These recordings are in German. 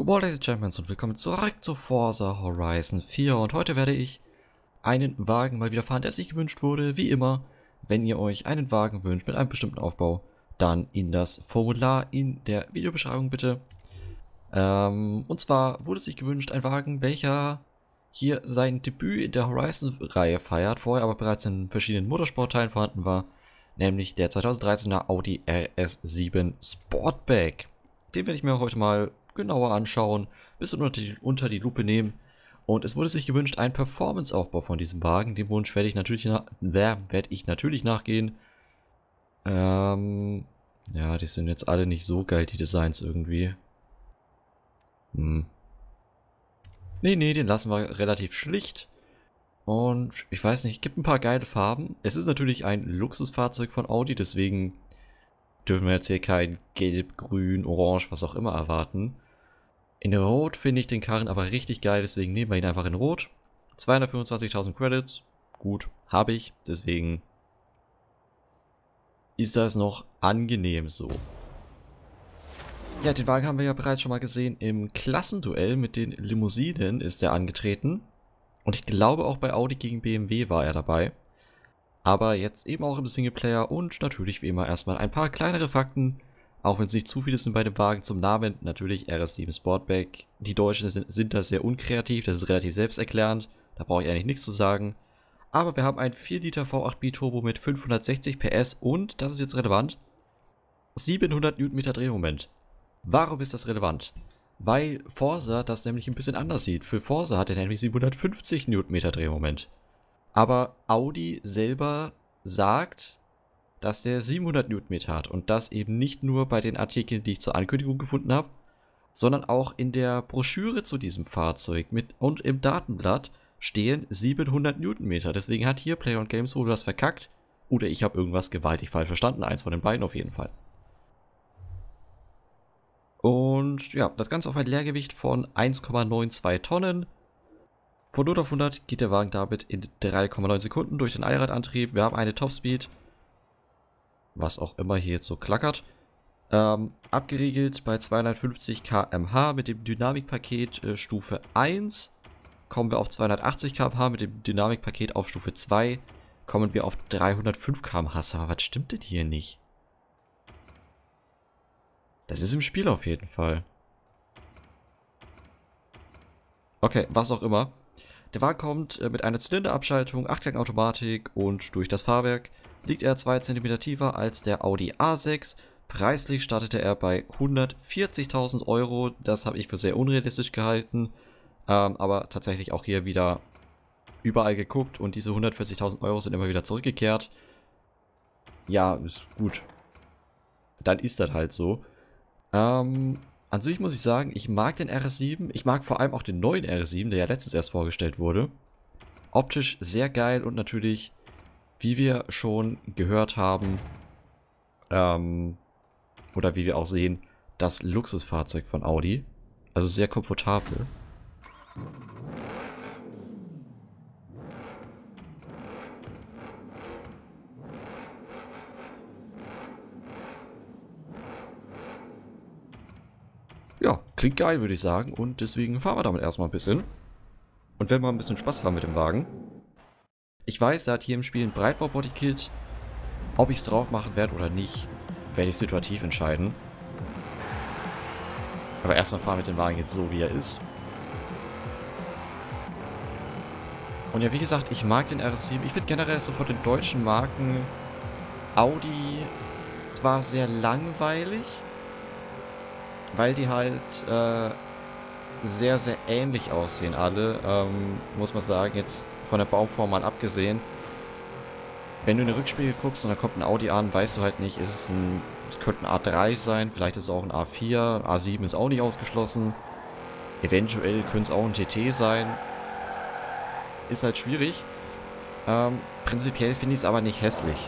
Good morning, Ladies and Gentlemen, und willkommen zurück zu Forza Horizon 4. Und heute werde ich einen Wagen mal wieder fahren, der sich gewünscht wurde. Wie immer, wenn ihr euch einen Wagen wünscht mit einem bestimmten Aufbau, dann in das Formular in der Videobeschreibung bitte. Und zwar wurde sich gewünscht ein Wagen, welcher hier sein Debüt in der Horizon-Reihe feiert, vorher aber bereits in verschiedenen Motorsportteilen vorhanden war, nämlich der 2013er Audi RS7 Sportback. Den werde ich mir heute mal genauer anschauen, bisschen unter die Lupe nehmen. Und es wurde sich gewünscht, ein Performance-Aufbau von diesem Wagen. Dem Wunsch werde ich natürlich, nachgehen. Ja, die sind jetzt alle nicht so geil, die Designs irgendwie. Nee, den lassen wir relativ schlicht. Und ich weiß nicht, gibt ein paar geile Farben. Es ist natürlich ein Luxusfahrzeug von Audi, deswegen dürfen wir jetzt hier kein Gelb, Grün, Orange, was auch immer erwarten. In Rot finde ich den Karren aber richtig geil, deswegen nehmen wir ihn einfach in Rot. 225.000 Credits, gut, habe ich, deswegen ist das noch angenehm so. Ja, den Wagen haben wir ja bereits schon mal gesehen im Klassenduell mit den Limousinen ist er angetreten. Und ich glaube auch bei Audi gegen BMW war er dabei. Aber jetzt eben auch im Singleplayer und natürlich wie immer erstmal ein paar kleinere Fakten, auch wenn es nicht zu viele sind bei dem Wagen zum Namen. Natürlich RS7 Sportback. Die Deutschen sind da sehr unkreativ, das ist relativ selbsterklärend, da brauche ich eigentlich nichts zu sagen. Aber wir haben einen 4 Liter V8 Biturbo mit 560 PS und, das ist jetzt relevant, 700 Newtonmeter Drehmoment. Warum ist das relevant? Weil Forza das nämlich ein bisschen anders sieht. Für Forza hat er nämlich 750 Newtonmeter Drehmoment. Aber Audi selber sagt, dass der 700 Newtonmeter hat. Und das eben nicht nur bei den Artikeln, die ich zur Ankündigung gefunden habe, sondern auch in der Broschüre zu diesem Fahrzeug und im Datenblatt stehen 700 Newtonmeter. Deswegen hat hier PlayOnGames wohl was verkackt. Oder ich habe irgendwas gewaltig falsch verstanden. Eins von den beiden auf jeden Fall. Und ja, das Ganze auf ein Leergewicht von 1,92 Tonnen. Von 0 auf 100 geht der Wagen damit in 3,9 Sekunden durch den Allradantrieb. Wir haben eine Topspeed, was auch immer hier jetzt so klackert, abgeriegelt bei 250 km/h mit dem Dynamikpaket Stufe 1. Kommen wir auf 280 km/h mit dem Dynamikpaket auf Stufe 2. Kommen wir auf 305 km/h. Was stimmt denn hier nicht? Das ist im Spiel auf jeden Fall. Okay, was auch immer. Der Wagen kommt mit einer Zylinderabschaltung, 8-Gang-Automatik und durch das Fahrwerk liegt er 2 cm tiefer als der Audi A6. Preislich startete er bei 140.000 Euro. Das habe ich für sehr unrealistisch gehalten. Aber tatsächlich auch hier wieder überall geguckt und diese 140.000 Euro sind immer wieder zurückgekehrt. Ja, ist gut. Dann ist das halt so. An sich muss ich sagen, ich mag den RS7. Ich mag vor allem auch den neuen RS7, der ja letztens erst vorgestellt wurde. Optisch sehr geil und natürlich, wie wir schon gehört haben, oder wie wir auch sehen, das Luxusfahrzeug von Audi. Also sehr komfortabel. Ja, klingt geil, würde ich sagen. Und deswegen fahren wir damit erstmal ein bisschen. Und wenn wir ein bisschen Spaß haben mit dem Wagen. Ich weiß, er hat hier im Spiel ein Breitbau-Bodykit. Ob ich es drauf machen werde oder nicht, werde ich situativ entscheiden. Aber erstmal fahren wir mit dem Wagen jetzt so, wie er ist. Und ja, wie gesagt, ich mag den RS7. Ich finde generell so von den deutschen Marken Audi zwar sehr langweilig, weil die halt sehr, sehr ähnlich aussehen alle, muss man sagen, jetzt von der Bauform mal abgesehen. Wenn du in den Rückspiegel guckst und da kommt ein Audi an, weißt du halt nicht, könnte ein A3 sein, vielleicht ist es auch ein A4, A7 ist auch nicht ausgeschlossen. Eventuell könnte es auch ein TT sein. Ist halt schwierig. Prinzipiell finde ich es aber nicht hässlich.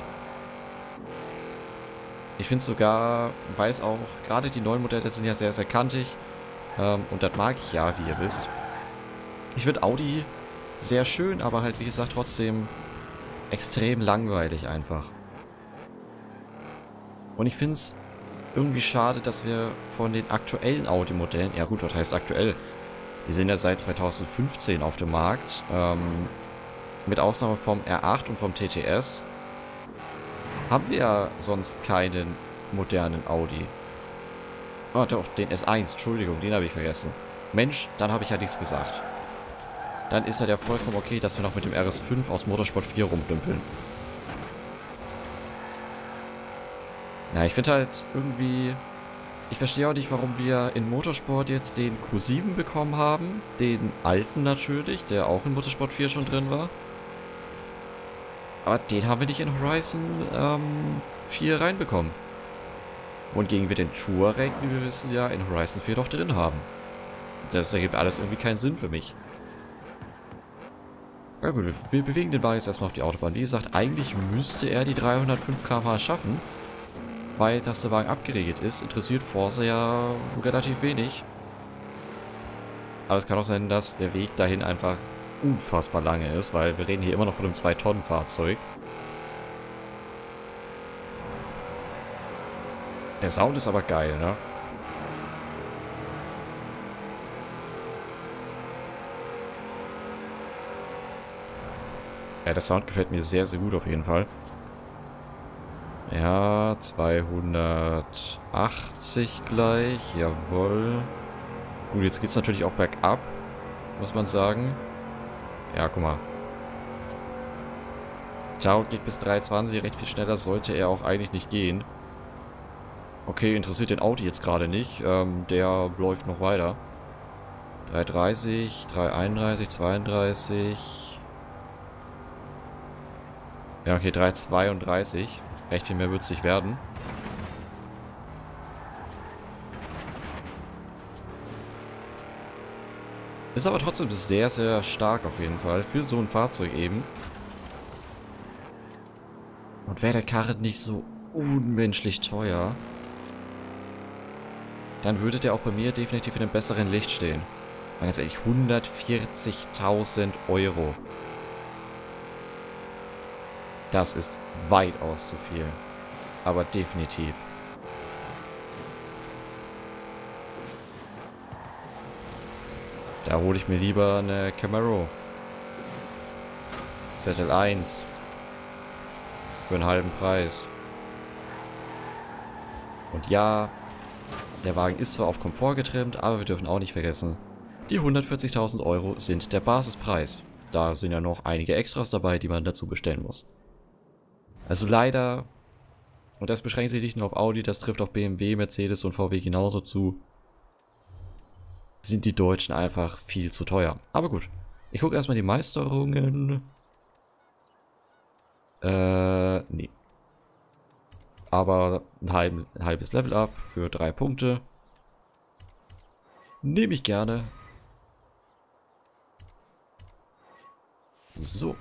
Ich finde sogar, weiß auch, gerade die neuen Modelle sind ja sehr, sehr kantig. Und das mag ich ja, wie ihr wisst. Ich finde Audi sehr schön, aber halt, wie gesagt, trotzdem extrem langweilig einfach. Und ich finde es irgendwie schade, dass wir von den aktuellen Audi-Modellen, ja gut, was heißt aktuell? Die sind ja seit 2015 auf dem Markt. Mit Ausnahme vom R8 und vom TTS haben wir ja sonst keinen modernen Audi. Ah, doch, den S1, Entschuldigung, den habe ich vergessen. Mensch, dann habe ich ja nichts gesagt. Dann ist ja vollkommen okay, dass wir noch mit dem RS5 aus Motorsport 4 rumdümpeln. Na, ich finde halt irgendwie... Ich verstehe auch nicht, warum wir in Motorsport jetzt den Q7 bekommen haben. Den alten natürlich, der auch in Motorsport 4 schon drin war. Aber den haben wir nicht in Horizon 4 reinbekommen. Wohingegen wir den Touareg, wie wir wissen, ja in Horizon 4 doch drin haben. Das ergibt alles irgendwie keinen Sinn für mich. Ja gut, wir bewegen den Wagen jetzt erstmal auf die Autobahn. Wie gesagt, eigentlich müsste er die 305 km/h schaffen. Weil, dass der Wagen abgeregelt ist, interessiert Forza ja relativ wenig. Aber es kann auch sein, dass der Weg dahin einfach unfassbar lange ist, weil wir reden hier immer noch von einem 2-Tonnen-Fahrzeug. Der Sound ist aber geil, ne? Ja, der Sound gefällt mir sehr, sehr gut auf jeden Fall. Ja, 280 gleich, jawohl. Gut, jetzt geht es natürlich auch bergab, muss man sagen. Ja, guck mal. Ciao geht bis 320, recht viel schneller sollte er auch eigentlich nicht gehen. Okay, interessiert den Audi jetzt gerade nicht, der läuft noch weiter. 330, 331, 32. Ja, okay, 332. Recht viel mehr wird es nicht werden. Ist aber trotzdem sehr, sehr stark auf jeden Fall. Für so ein Fahrzeug eben. Und wäre der Karren nicht so unmenschlich teuer, dann würde der auch bei mir definitiv in einem besseren Licht stehen. Weil ganz ehrlich, 140.000 Euro. Das ist weitaus zu viel. Aber definitiv. Da hole ich mir lieber eine Camaro. ZL1. Für einen halben Preis. Und ja, der Wagen ist zwar auf Komfort getrimmt, aber wir dürfen auch nicht vergessen, die 140.000 Euro sind der Basispreis. Da sind ja noch einige Extras dabei, die man dazu bestellen muss. Also leider, und das beschränkt sich nicht nur auf Audi, das trifft auch BMW, Mercedes und VW genauso zu, sind die Deutschen einfach viel zu teuer. Aber gut, ich gucke erstmal die Meisterungen. Nee. Aber ein halbes Level up für 3 Punkte. Nehme ich gerne. So.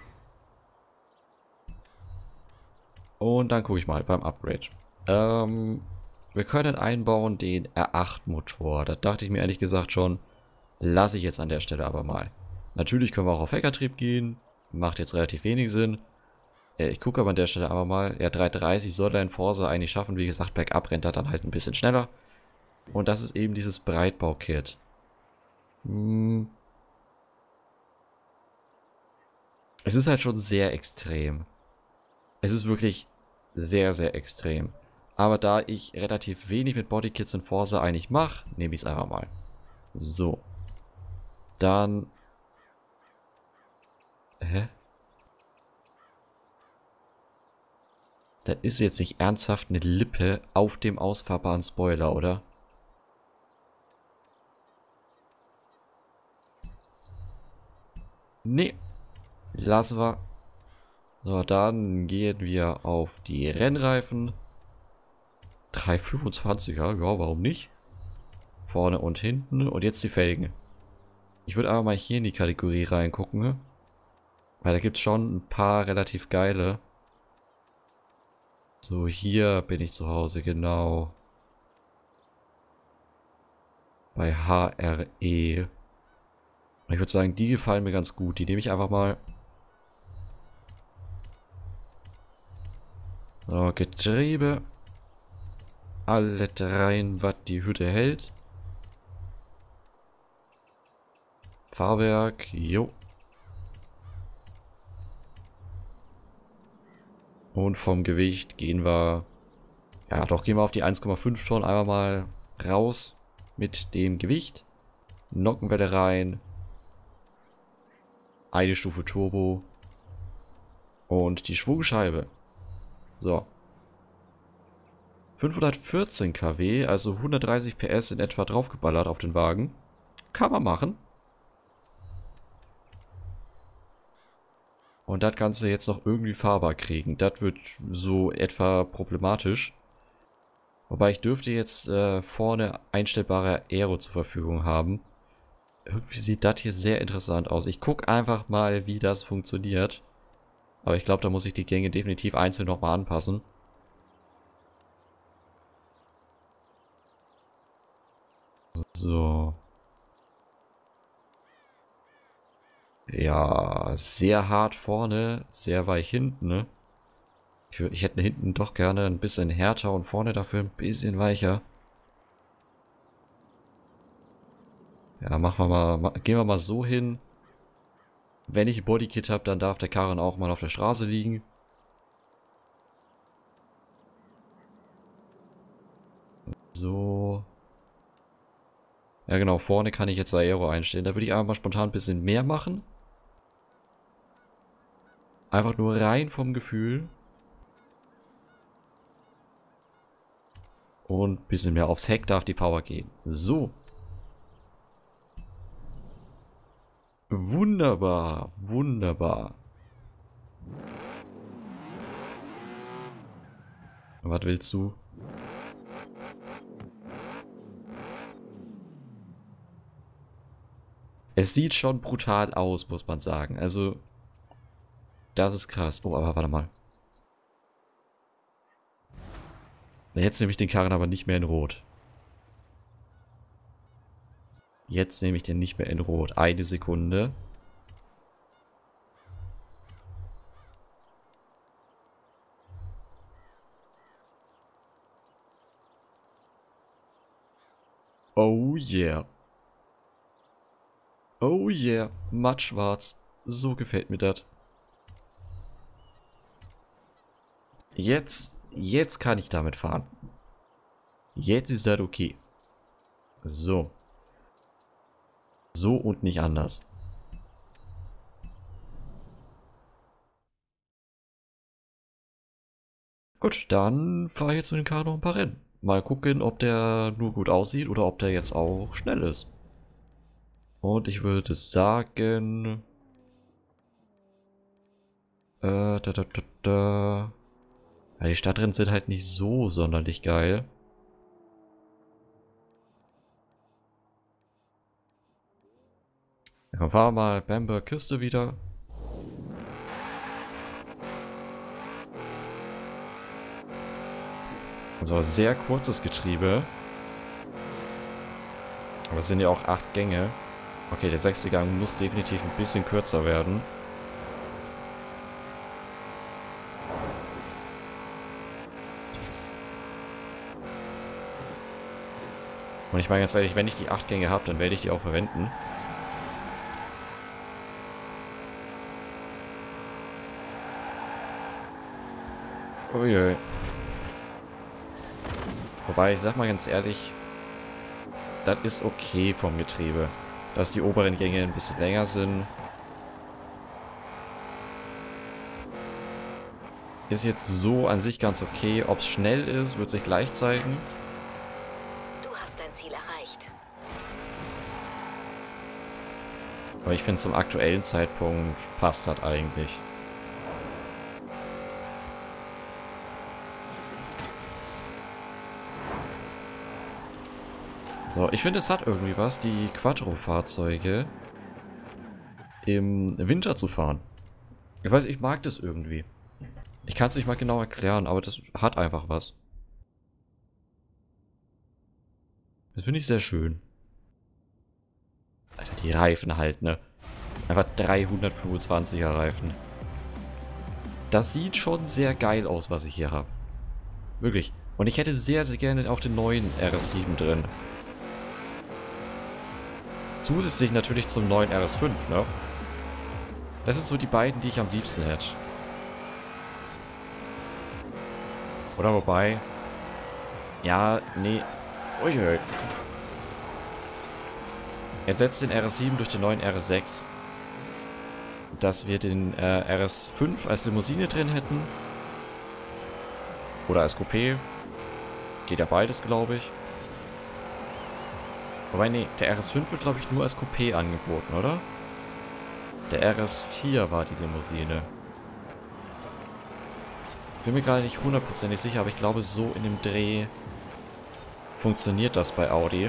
Und dann gucke ich mal beim Upgrade. Wir können einbauen den R8-Motor. Da dachte ich mir ehrlich gesagt schon, lasse ich jetzt an der Stelle aber mal. Natürlich können wir auch auf Heckertrieb gehen. Macht jetzt relativ wenig Sinn. Ich gucke aber an der Stelle aber mal. Ja, 330 soll ein Forza eigentlich schaffen. Wie gesagt, bergab rennt er dann halt ein bisschen schneller. Und das ist eben dieses Breitbau-Kit. Es ist halt schon sehr extrem. Es ist wirklich sehr, sehr extrem. Aber da ich relativ wenig mit Bodykits in Forza eigentlich mache, nehme ich es einfach mal. So. Dann... Hä? Da ist jetzt nicht ernsthaft eine Lippe auf dem ausfahrbaren Spoiler, oder? Nee. Lassen wir. So, dann gehen wir auf die Rennreifen. 325er, ja, warum nicht? Vorne und hinten. Und jetzt die Felgen. Ich würde aber mal hier in die Kategorie reingucken. Ne? Weil da gibt es schon ein paar relativ geile. So, hier bin ich zu Hause, genau. Bei HRE. Und ich würde sagen, die gefallen mir ganz gut. Die nehme ich einfach mal. So, Getriebe. alles rein, was die Hütte hält. Fahrwerk, jo. Und vom Gewicht gehen wir... Ja, doch, gehen wir auf die 1,5 Tonnen einmal mal raus mit dem Gewicht. Nockenwelle rein. Eine Stufe Turbo. Und die Schwungscheibe. So. 514 kW, also 130 PS in etwa draufgeballert auf den Wagen. Kann man machen. Und das Ganze jetzt noch irgendwie fahrbar kriegen. Das wird so etwa problematisch. Wobei ich dürfte jetzt vorne einstellbare Aero zur Verfügung haben. Irgendwie sieht das hier sehr interessant aus. Ich gucke einfach mal, wie das funktioniert. Aber ich glaube, da muss ich die Gänge definitiv einzeln nochmal anpassen. So. Ja, sehr hart vorne, sehr weich hinten, ne? Ich hätte hinten doch gerne ein bisschen härter und vorne dafür ein bisschen weicher. Ja, machen wir mal, gehen wir mal so hin. Wenn ich ein Bodykit habe, dann darf der Karren auch mal auf der Straße liegen. So. Ja genau, vorne kann ich jetzt Aero einstellen. Da würde ich einfach mal spontan ein bisschen mehr machen. Einfach nur rein vom Gefühl. Und ein bisschen mehr aufs Heck darf die Power gehen. So. Wunderbar, wunderbar. Was willst du? Es sieht schon brutal aus, muss man sagen. Also, das ist krass. Oh, aber warte mal. Jetzt nehme ich den Karren aber nicht mehr in Rot. Jetzt nehme ich den nicht mehr in Rot. Eine Sekunde. Oh yeah. Oh yeah. Matt schwarz. So gefällt mir das. Jetzt kann ich damit fahren. Jetzt ist das okay. So. So und nicht anders. Gut, dann fahre ich jetzt mit dem Karren noch ein paar Rennen. Mal gucken, ob der nur gut aussieht oder ob der jetzt auch schnell ist. Und ich würde sagen... Ja, die Stadtrennen sind halt nicht so sonderlich geil. Ja, dann fahren wir mal Bamberg Küste wieder. Also sehr kurzes Getriebe. Aber es sind ja auch 8 Gänge. Okay, der 6. Gang muss definitiv ein bisschen kürzer werden. Und ich meine ganz ehrlich, wenn ich die 8 Gänge habe, dann werde ich die auch verwenden. Uiui. Wobei, ich sag mal ganz ehrlich, das ist okay vom Getriebe. Dass die oberen Gänge ein bisschen länger sind. Ist jetzt so an sich ganz okay. Ob es schnell ist, wird sich gleich zeigen. Du hast dein Ziel erreicht. Aber ich finde, zum aktuellen Zeitpunkt passt das eigentlich. So, ich finde, es hat irgendwie was, die Quattro-Fahrzeuge im Winter zu fahren. Ich weiß, ich mag das irgendwie. Ich kann es nicht mal genau erklären, aber das hat einfach was. Das finde ich sehr schön. Alter, die Reifen halt, ne? Einfach 325er Reifen. Das sieht schon sehr geil aus, was ich hier habe. Wirklich. Und ich hätte sehr, sehr gerne auch den neuen RS7 drin. Zusätzlich natürlich zum neuen RS5, ne? Das sind so die beiden, die ich am liebsten hätte. Oder wobei... Ja, nee. Uiui. Ersetzt den RS7 durch den neuen RS6. Dass wir den RS5 als Limousine drin hätten. Oder als Coupé. Geht ja beides, glaube ich. Wobei, nee, der RS5 wird, glaube ich, nur als Coupé angeboten, oder? Der RS4 war die Limousine. Bin mir gerade nicht hundertprozentig sicher, aber ich glaube, so in dem Dreh funktioniert das bei Audi.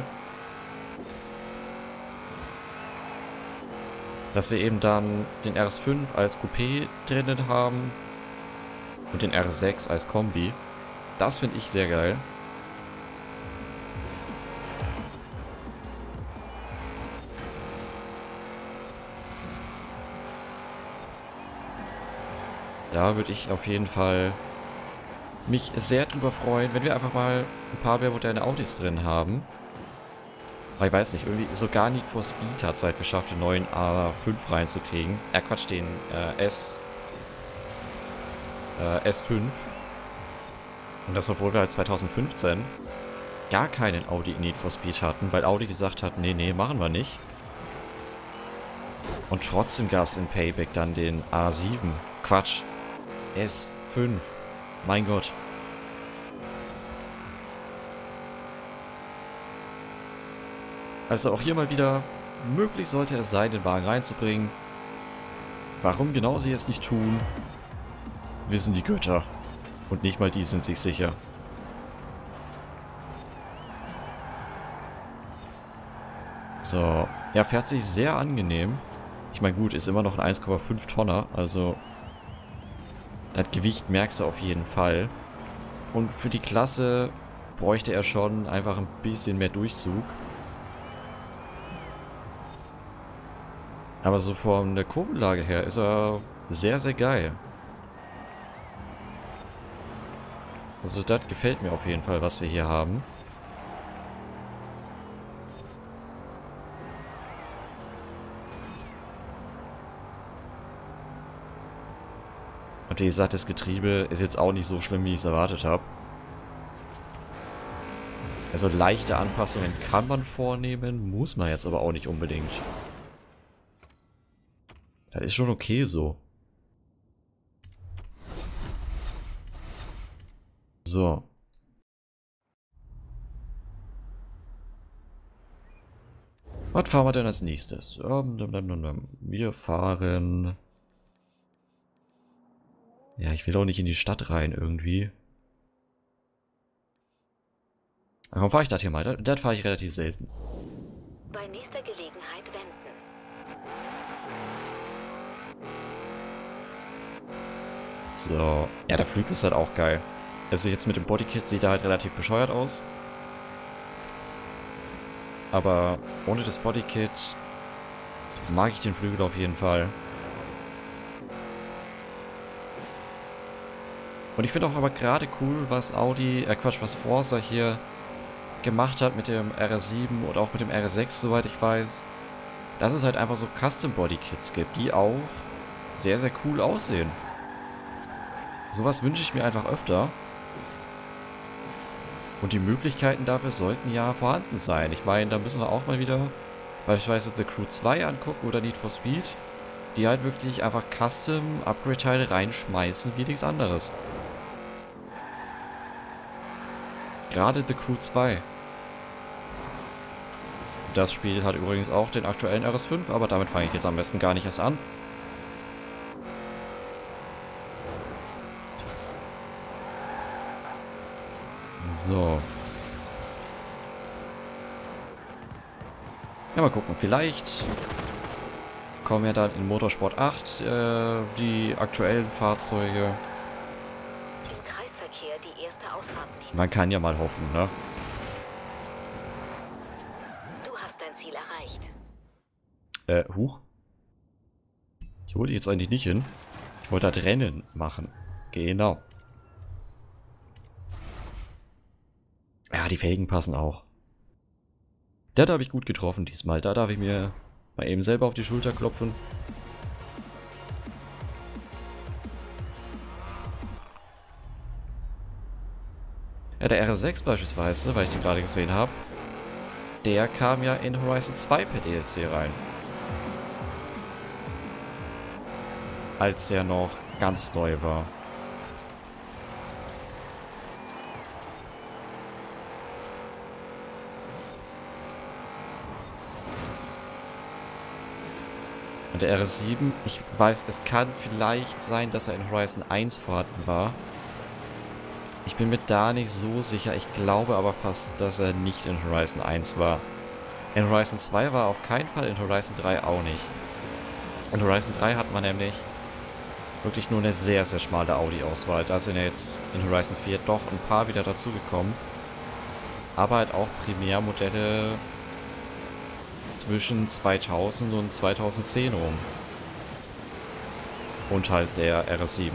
Dass wir eben dann den RS5 als Coupé drinnen haben und den RS6 als Kombi. Das finde ich sehr geil. Da würde ich auf jeden Fall mich sehr drüber freuen, wenn wir einfach mal ein paar mehr moderne Audis drin haben. Aber ich weiß nicht, irgendwie sogar Need for Speed hat es halt geschafft, den neuen A5 reinzukriegen. Quatsch, den S5. Und das, obwohl wir halt 2015 gar keinen Audi in Need for Speed hatten, weil Audi gesagt hat, nee, nee, machen wir nicht. Und trotzdem gab es in Payback dann den A7. Quatsch. S5. Mein Gott. Also auch hier mal wieder, möglich sollte es sein, den Wagen reinzubringen. Warum genau sie es nicht tun, wissen die Götter. Und nicht mal die sind sich sicher. So. Ja, fährt sich sehr angenehm. Ich meine, gut, ist immer noch ein 1,5 Tonner, also das Gewicht merkst du auf jeden Fall. Und für die Klasse bräuchte er schon einfach ein bisschen mehr Durchzug. Aber so von der Kurvenlage her ist er sehr, sehr geil. Also das gefällt mir auf jeden Fall, was wir hier haben. Und wie gesagt, das Getriebe ist jetzt auch nicht so schlimm, wie ich es erwartet habe. Also leichte Anpassungen kann man vornehmen, muss man jetzt aber auch nicht unbedingt. Das ist schon okay so. So. Was fahren wir denn als nächstes? Wir fahren... Ja, ich will auch nicht in die Stadt rein irgendwie. Warum fahre ich das hier mal? Das fahre ich relativ selten. Bei nächster Gelegenheit wenden. So. Ja, der Flügel ist halt auch geil. Also jetzt mit dem Bodykit sieht er halt relativ bescheuert aus. Aber ohne das Bodykit mag ich den Flügel auf jeden Fall. Und ich finde auch aber gerade cool, was was Forza hier gemacht hat mit dem RS7 und auch mit dem RS6, soweit ich weiß. Dass es halt einfach so Custom Bodykits gibt, die auch sehr, sehr cool aussehen. Sowas wünsche ich mir einfach öfter. Und die Möglichkeiten dafür sollten ja vorhanden sein. Ich meine, da müssen wir auch mal wieder beispielsweise The Crew 2 angucken oder Need for Speed, die halt wirklich einfach Custom Upgrade-Teile reinschmeißen wie nichts anderes. Gerade The Crew 2. Das Spiel hat übrigens auch den aktuellen RS5, aber damit fange ich jetzt am besten gar nicht erst an. So. Ja, mal gucken. Vielleicht kommen ja dann in Motorsport 8 die aktuellen Fahrzeuge. Im Kreisverkehr die erste Ausfahrt nehmen. Man kann ja mal hoffen, ne? Du hast dein Ziel erreicht. Huch. Ich wollte jetzt eigentlich nicht hin. Ich wollte das Rennen machen. Genau. Ja, die Felgen passen auch. Da habe ich gut getroffen diesmal. Da darf ich mir mal eben selber auf die Schulter klopfen. Ja, der RS6 beispielsweise, weil ich den gerade gesehen habe, der kam ja in Horizon 2 per DLC rein. Als der noch ganz neu war. Und der RS7, ich weiß, es kann vielleicht sein, dass er in Horizon 1 vorhanden war. Ich bin mir da nicht so sicher. Ich glaube aber fast, dass er nicht in Horizon 1 war. In Horizon 2 war er auf keinen Fall, in Horizon 3 auch nicht. In Horizon 3 hat man nämlich wirklich nur eine sehr, sehr schmale Audi-Auswahl. Da sind ja jetzt in Horizon 4 doch ein paar wieder dazugekommen. Aber halt auch Primärmodelle zwischen 2000 und 2010 rum. Und halt der RS7.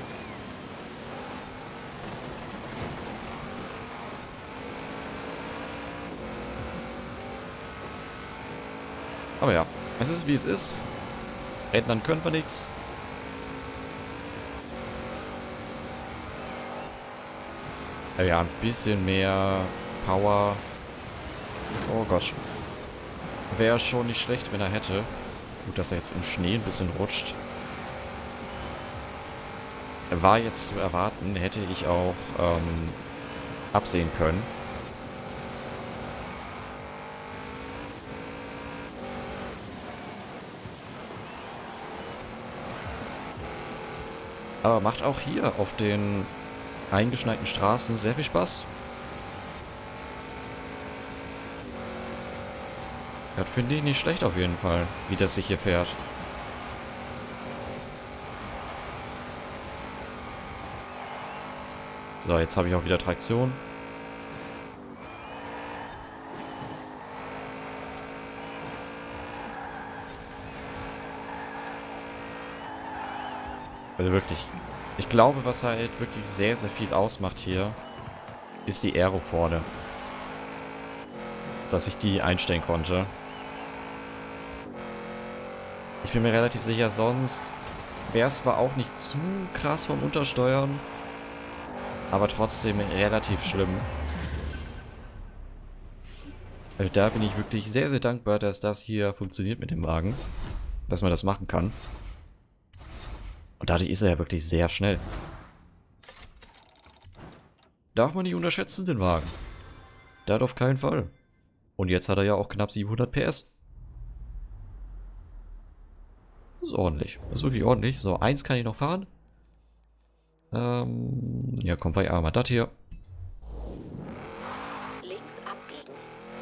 Aber ja, es ist wie es ist. Ändern können wir nichts. Aber ja, ein bisschen mehr Power. Oh Gott. Wäre schon nicht schlecht, wenn er hätte. Gut, dass er jetzt im Schnee ein bisschen rutscht. War jetzt zu erwarten, hätte ich auch absehen können. Aber macht auch hier auf den eingeschneiten Straßen sehr viel Spaß. Das finde ich nicht schlecht auf jeden Fall, wie das sich hier fährt. So, jetzt habe ich auch wieder Traktion. Also wirklich, ich glaube, was halt wirklich sehr, sehr viel ausmacht hier, ist die Aero vorne. Dass ich die einstellen konnte. Ich bin mir relativ sicher, sonst wäre es zwar auch nicht zu krass vom Untersteuern, aber trotzdem relativ schlimm. Also da bin ich wirklich sehr, sehr dankbar, dass das hier funktioniert mit dem Wagen. Dass man das machen kann. Und dadurch ist er ja wirklich sehr schnell. Darf man nicht unterschätzen, den Wagen. Das auf keinen Fall. Und jetzt hat er ja auch knapp 700 PS. Das ist ordentlich. Das ist wirklich ordentlich. So, 1 kann ich noch fahren. Ja, komm, wir einmal das hier. Links abbiegen.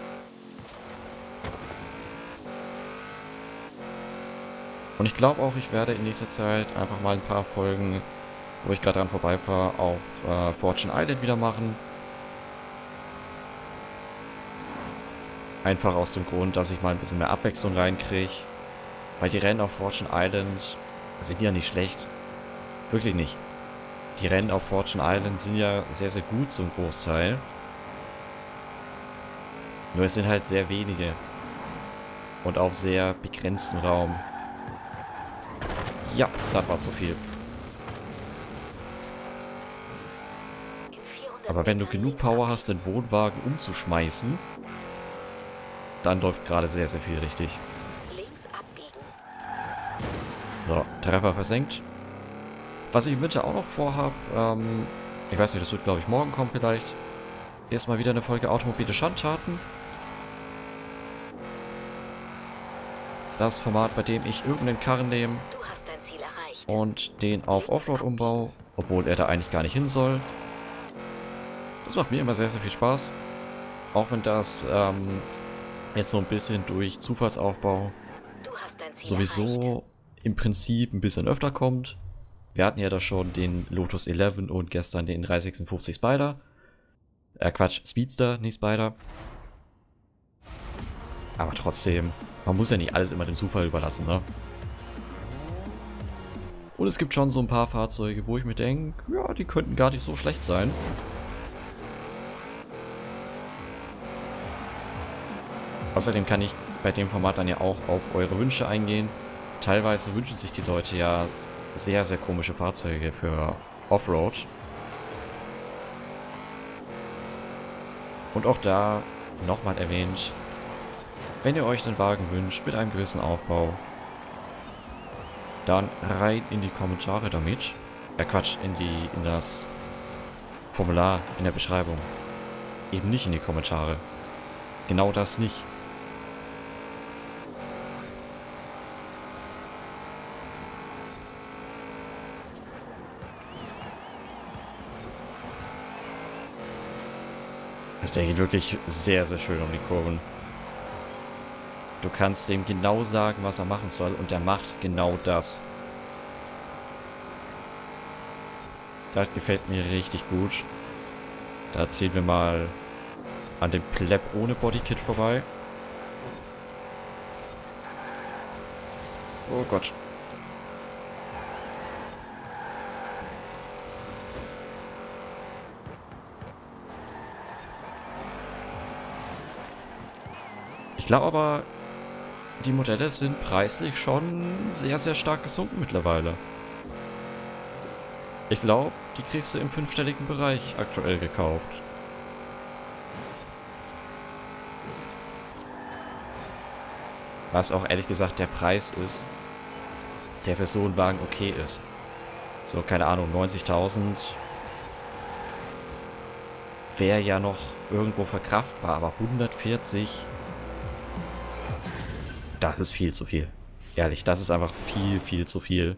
Und ich glaube auch, ich werde in nächster Zeit einfach mal ein paar Folgen, wo ich gerade dran vorbeifahre, auf Fortune Island wieder machen. Einfach aus dem Grund, dass ich mal ein bisschen mehr Abwechslung reinkriege. Weil die Rennen auf Fortune Island sind ja nicht schlecht. Wirklich nicht. Die Rennen auf Fortune Island sind ja sehr, sehr gut zum Großteil. Nur es sind halt sehr wenige. Und auf sehr begrenztem Raum. Ja, das war zu viel. Aber wenn du genug Power hast, den Wohnwagen umzuschmeißen, dann läuft gerade sehr, sehr viel richtig. Links abbiegen. So, Treffer versenkt. Was ich im Winter auch noch vorhabe, ich weiß nicht, das wird glaube ich morgen kommen vielleicht. Erstmal wieder eine Folge automobile Schandtaten. Das Format, bei dem ich irgendeinen Karren nehme Du hast dein Ziel erreicht. und den auf Offroad umbaue, obwohl er da eigentlich gar nicht hin soll. Das macht mir immer sehr, sehr viel Spaß. Auch wenn das jetzt so ein bisschen durch Zufallsaufbau Du hast dein Ziel sowieso erreicht. im Prinzip ein bisschen öfter kommt. Wir hatten ja da schon den Lotus 11 und gestern den 356 Spider. Quatsch, Speedster, nicht Spider. Aber trotzdem, man muss ja nicht alles immer dem Zufall überlassen, ne? Und es gibt schon so ein paar Fahrzeuge, wo ich mir denke, ja, die könnten gar nicht so schlecht sein. Außerdem kann ich bei dem Format dann ja auch auf eure Wünsche eingehen. Teilweise wünschen sich die Leute ja sehr, sehr komische Fahrzeuge für Offroad. Und auch da nochmal erwähnt, wenn ihr euch einen Wagen wünscht mit einem gewissen Aufbau, dann rein in die Kommentare damit. Quatsch, in das Formular in der Beschreibung. Eben nicht in die Kommentare. Genau das nicht. Also der geht wirklich sehr, sehr schön um die Kurven. Du kannst dem genau sagen, was er machen soll, und er macht genau das. Das gefällt mir richtig gut. Da ziehen wir mal an dem Pleb ohne Bodykit vorbei. Oh Gott. Ich glaube aber, die Modelle sind preislich schon sehr, sehr stark gesunken mittlerweile. Ich glaube, die kriegst du im 5-stelligen Bereich aktuell gekauft. Was auch ehrlich gesagt der Preis ist, der für so einen Wagen okay ist. So, keine Ahnung, 90.000 wäre ja noch irgendwo verkraftbar, aber 140, das ist viel zu viel. Ehrlich, das ist einfach viel, viel zu viel.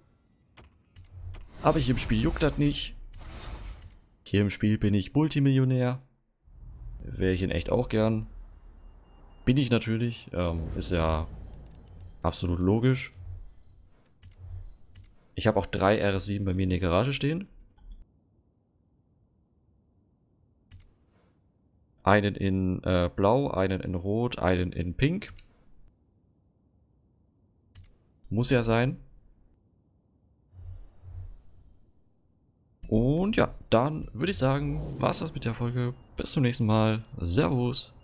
Aber hier im Spiel juckt das nicht. Hier im Spiel bin ich Multimillionär. Wäre ich in echt auch gern. Bin ich natürlich. Ist ja absolut logisch. Ich habe auch 3 RS7 bei mir in der Garage stehen. Einen in Blau, einen in Rot, einen in Pink. Muss ja sein. Und ja, dann würde ich sagen, war es das mit der Folge. Bis zum nächsten Mal. Servus.